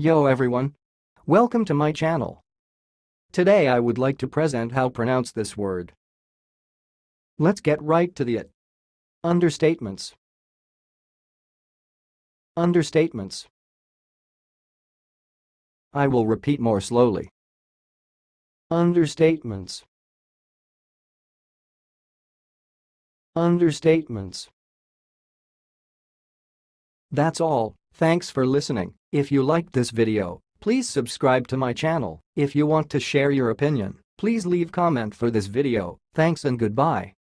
Yo everyone! Welcome to my channel. Today I would like to present how pronounce this word. Let's get right to it. Understatements. Understatements. I will repeat more slowly. Understatements. Understatements. That's all. Thanks for listening. If you liked this video, please subscribe to my channel. If you want to share your opinion, please leave comment for this video. Thanks and goodbye.